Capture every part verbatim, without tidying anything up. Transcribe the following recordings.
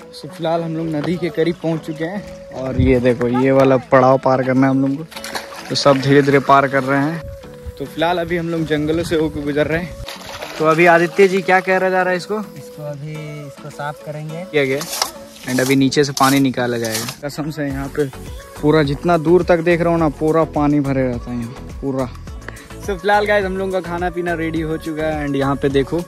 तो फिलहाल हम लोग नदी के करीब पहुंच चुके हैं और ये देखो ये वाला पड़ाव पार करना है हम लोग को, तो सब धीरे धीरे पार कर रहे हैं। तो फिलहाल अभी हम लोग जंगलों से होकर गुजर रहे हैं। तो अभी आदित्य जी क्या कह रहा जा रहा है इसको इसको अभी इसको साफ करेंगे किया गया एंड अभी नीचे से पानी निकाला जाएगा। कसम से यहाँ पे पूरा जितना दूर तक देख रहा हूँ ना पूरा पानी भरे रहता है यहाँ पूरा। तो फिलहाल गाइस हम लोगों का खाना पीना रेडी हो चुका है एंड यहाँ पे देखो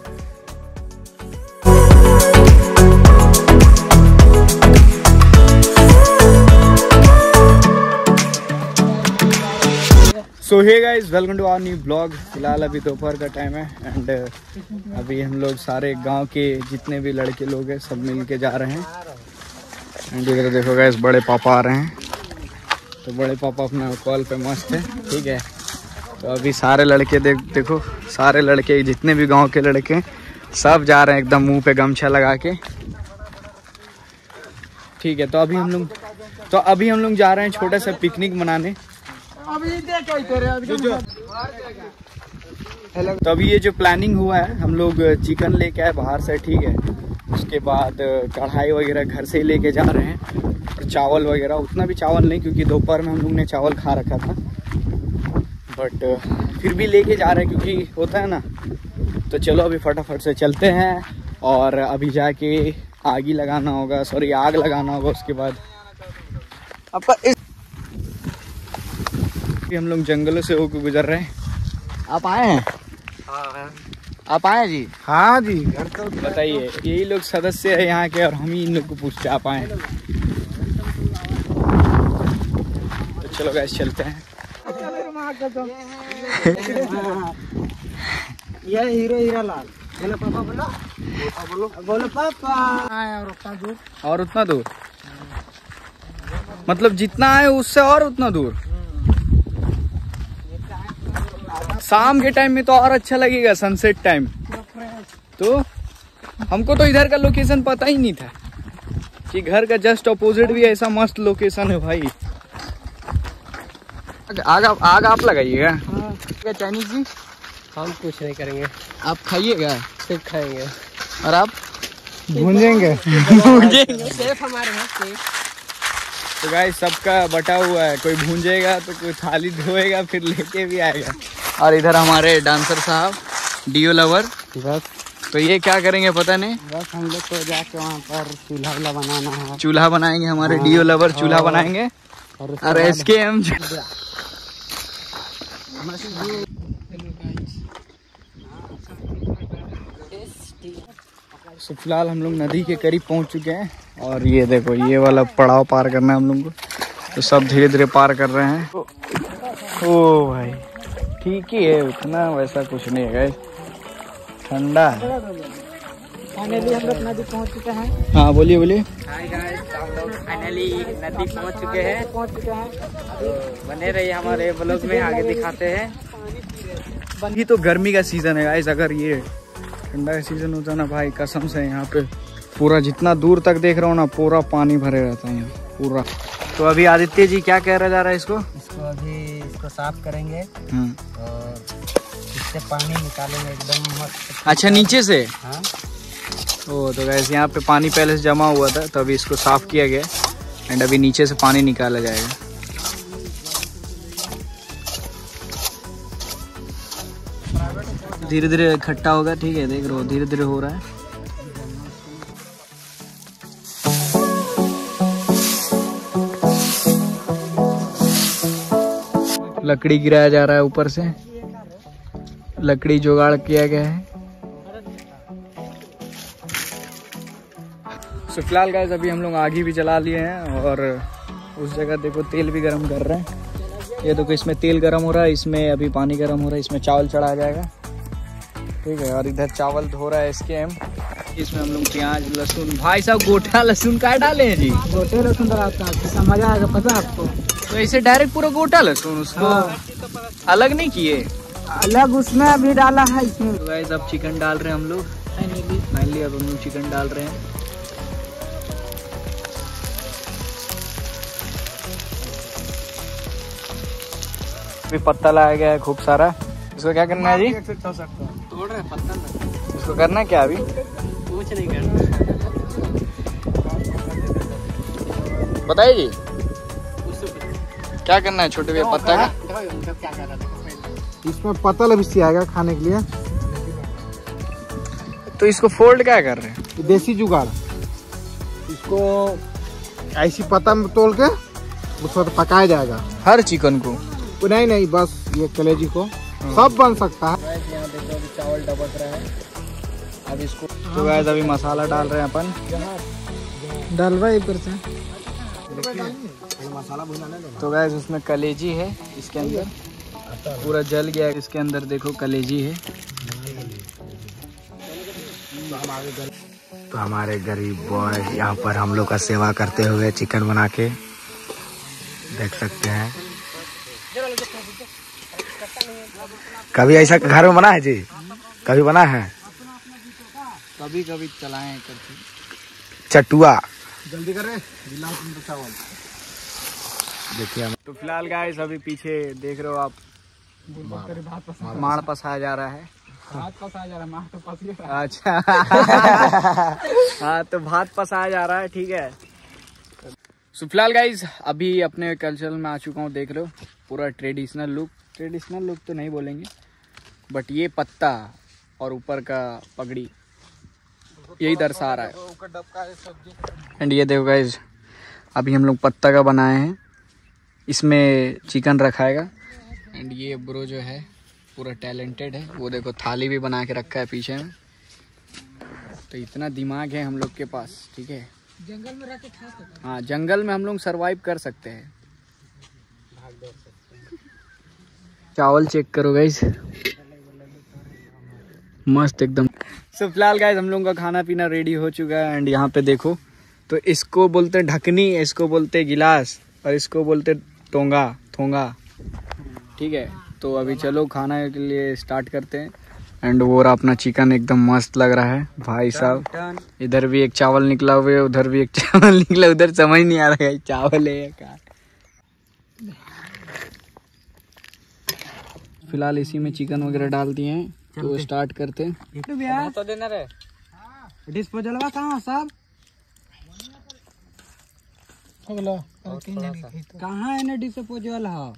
so hey guys welcome to our new blog. फिलहाल अभी दोपहर का टाइम है एंड अभी हम लोग सारे गांव के जितने भी लड़के लोग हैं सब मिल के जा रहे हैं एंड इधर देखो गाइस बड़े पापा आ रहे हैं। तो बड़े पापा अपना कॉल पे मस्त है, ठीक है। तो अभी सारे लड़के देख देखो सारे लड़के जितने भी गांव के लड़के सब जा रहे हैं एकदम मुंह पे गमछा लगा के, ठीक है। तो अभी हम लोग तो अभी हम लोग जा रहे हैं छोटा सा पिकनिक मनाने। तो अभी ये जो प्लानिंग हुआ है हम लोग चिकन लेके आए बाहर से, ठीक है। उसके बाद कढ़ाई वगैरह घर से ही लेके जा रहे हैं और चावल वगैरह, उतना भी चावल नहीं क्योंकि दोपहर में हम लोग ने चावल खा रखा था, बट फिर भी लेके जा रहे हैं क्योंकि होता है ना। तो चलो अभी फटाफट से चलते हैं और अभी जाके आग ही लगाना होगा, सॉरी आग लगाना होगा। उसके बाद आपका इस हम लोग जंगलों से होकर गुजर रहे हैं। आप आए हैं? हाँ। आप आए जी? हाँ जी। घर तो बताइए, यही लोग सदस्य है यहाँ के और हम ही इन लोग को पूछते आप आए। तो चलो गाइस चलते हैं। ये हीरो हीरा लाल बोलो पापा, बोलो बोलो बोलो पापा। और उतना दूर और उतना दूर मतलब जितना है उससे और उतना दूर। शाम के टाइम में तो और अच्छा लगेगा, सनसेट टाइम। तो हमको तो इधर का लोकेशन पता ही नहीं था कि घर का जस्ट अपोजिट भी ऐसा मस्त लोकेशन है भाई। आग आप आग आप लगाइएगा क्या चाइनीज जी? हम कुछ नहीं करेंगे, आप खाइएगा? सिर्फ खाएंगे। और आप भूंजेंगे भूंजेंगे सेफ हमारे हैं सेफ। तो गाइस सबका बटा हुआ है, कोई भूंजेगा तो कोई थाली धोएगा फिर लेके भी आएगा। और इधर हमारे डांसर साहब डीओ लवर। बस तो ये क्या करेंगे पता नहीं, बस हम लोग को जाके वहाँ पर चूल्हा वूल्हा बनाना है। चूल्हा बनाएंगे हमारे डीओ लवर, चूल्हा बनाएंगे और एसके एम। तो फिलहाल हम लोग नदी के करीब पहुंच चुके हैं और ये देखो ये वाला पड़ाव पार करना है हम लोग को, तो सब धीरे धीरे पार कर रहे हैं। ओ भाई ठीक ही है, उतना वैसा कुछ नहीं है गाइस, ठंडा है। फाइनली हम लोग नदी पहुँच चुके हैं। हाँ बोलिए बोलिए। हाय गाइस, हम लोग फाइनली नदी पहुँच चुके हैं पहुँच चुके हैं तो बने रहिए हमारे ब्लॉग में, आगे दिखाते हैं। ये तो गर्मी का सीजन है गाइस, अगर ये ठंडा का सीजन होता ना भाई कसम से यहाँ पे पूरा जितना दूर तक देख रहा हूँ ना पूरा पानी भरे रहता है यहाँ पूरा। तो अभी आदित्य जी क्या कह रहा जा रहा है इसको इसको अभी इसको साफ करेंगे हाँ। और इससे पानी निकालेंगे एकदम मस्त। अच्छा नीचे से? हाँ। ओ तो गाइस यहाँ पे पानी पहले से जमा हुआ था तो अभी इसको साफ किया गया एंड अभी नीचे से पानी निकाला जाएगा। धीरे धीरे इकट्ठा होगा, ठीक है देख रहे हो धीरे धीरे हो रहा है। लकड़ी गिराया जा रहा है ऊपर से, लकड़ी जुगाड़ किया गया है। तो फिलहाल गाइस अभी हम लोग आगे भी जला लिए हैं और उस जगह देखो तेल भी गरम कर रहे हैं। ये देखो इसमें तेल गरम हो रहा है, इसमें अभी पानी गरम हो रहा है, इसमें चावल चढ़ाया जाएगा, ठीक है। और इधर चावल धो रहा है एसके एम। इसमें हम लोग प्याज लहसुन, भाई साहब गोटा लहसुन क्या डाले हैं जी? गोटे लहसुन डालता है, मजा आएगा पता है आपको। तो ऐसे डायरेक्ट पूरा गोटा लहसुन उसको हाँ। अलग नहीं किए? अलग उसमें भी डाला है इसमें। तो गाइस अब चिकन डाल रहे हैं हम लोग, फाइनली अब हम लोग चिकन डाल रहे हैं। अभी पत्ता लाया गया है खूब सारा, इसको क्या करना है जी? तोड़ रहे पत्ता, इसको करना क्या अभी? कुछ नहीं करना। बताइए क्या करना है छोटे भैया पत्ता का? इसमें पतल भी आएगा खाने के लिए। तो इसको फोल्ड क्या कर रहे हैं? देसी जुगाड़, इसको ऐसी पत्ता में तोड़ के उसको तो पकाया जाएगा। हर चिकन को? नहीं नहीं, बस ये कलेजी को सब बन सकता है। यहाँ देखो अभी चावल डबक रहा है, अब इसको तो गाइस अभी मसाला डाल रहे हैं अपन। डलवा एक से तो गाइस उसमें कलेजी है, इसके अंदर पूरा जल गया है। इसके अंदर देखो कलेजी है। तो हमारे गरीब बॉय यहाँ पर हम लोग का सेवा करते हुए चिकन बना के देख सकते हैं। कभी ऐसा घर में बना है जी? कभी बना है? कभी कभी चलाएं करके। चटुआ जल्दी कर रहे चावल देखिए। तो फिलहाल गाइस अभी पीछे देख रहे हो आप, माड़ पसाया जा रहा है। भात पसाया जा रहा है, माँ तो पस गया। अच्छा हाँ तो भात पसाया जा रहा है, ठीक है। सो फिलहाल गाइज अभी अपने कल्चर में आ चुका हूँ, देख रहे हो पूरा ट्रेडिशनल लुक। ट्रेडिशनल लुक तो नहीं बोलेंगे, बट ये पत्ता और ऊपर का पगड़ी यही दर्शा रहा है। एंड ये देखो गाइज अभी हम लोग पत्ता का बनाए हैं, इसमें चिकन रखाएगा। एंड ये ब्रो जो है पूरा टैलेंटेड है, वो देखो थाली भी बना के रखा है पीछे में। तो इतना दिमाग है हम लोग के पास, ठीक है। जंगल में रह के खा सकते हैं। हाँ जंगल में हम लोग सरवाइव कर सकते हैं। चावल चेक करो गाइस, मस्त एकदम। सो फिलहाल गाइस हम लोगों का खाना पीना रेडी हो चुका है। एंड यहाँ पे देखो, तो इसको बोलते हैं ढकनी, इसको बोलते हैं गिलास, और इसको बोलते टोंगा थोंगा, ठीक है। तो अभी चलो खाना के लिए स्टार्ट करते हैं। एंड वो रहा अपना चिकन, एकदम मस्त लग रहा है भाई साहब। इधर भी एक चावल निकला हुआ है, उधर भी एक चावल निकला, उधर समझ नहीं आ रहा है चावल है या क्या। फिलहाल इसी में चिकन वगैरह डाल दिए हैं, तो स्टार्ट करते हैं। तो देना रे डिस्पोजलवा कहाँ सब कहाँ है ना डिस्पोजल है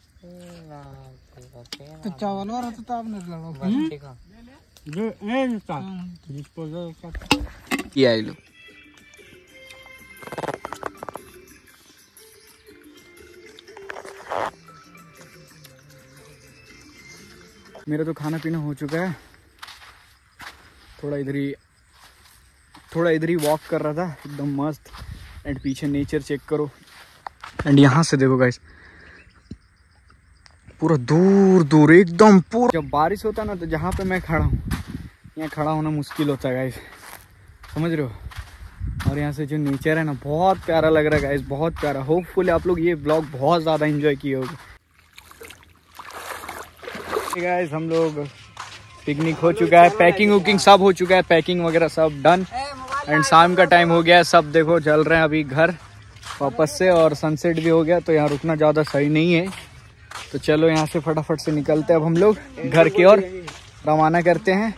तो चावल रहता तो आपने ये लो। मेरा तो खाना पीना हो चुका है। थोड़ा इधर ही थोड़ा इधर ही वॉक कर रहा था, एकदम मस्त। एंड पीछे नेचर चेक करो। एंड यहाँ से देखो गाइस पूरा दूर दूर एकदम पूरा। जब बारिश होता है ना, तो जहाँ पे मैं खड़ा हूँ यहाँ खड़ा होना मुश्किल होता है गाइस, समझ रहे हो। और यहाँ से जो नेचर है ना, बहुत प्यारा लग रहा है गाइस, बहुत प्यारा। होपफुली आप लोग ये ब्लॉग बहुत ज़्यादा एंजॉय किए होंगे। गाइस हम लोग पिकनिक हो चुका है, पैकिंग वुकिंग सब हो चुका है, पैकिंग वगैरह सब डन। एंड शाम का टाइम हो गया है, सब देखो चल रहे हैं अभी घर वापस से, और सनसेट भी हो गया, तो यहाँ रुकना ज़्यादा सही नहीं है। तो चलो यहाँ से फटाफट से निकलते हैं अब हम लोग घर की ओर रवाना करते हैं।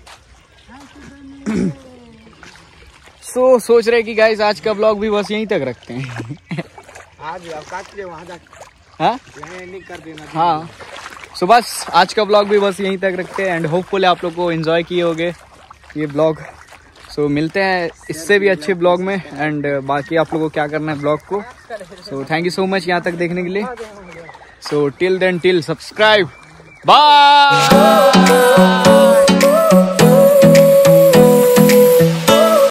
सो so, सोच रहे कि गाइस आज का ब्लॉग भी बस यहीं तक रखते हैं। आज काट ले वहाँ जाके, हाँ नहीं कर देना। हाँ सो so, बस आज का ब्लॉग भी बस यहीं तक रखते हैं। एंड होपफुली आप लोग को एंजॉय किए होंगे ये ब्लॉग। सो so, मिलते हैं इससे भी अच्छे ब्लॉग में। एंड बाकी आप लोगों को क्या करना है ब्लॉग को। So thank you so much यहाँ तक देखने के लिए। So till then till subscribe, bye.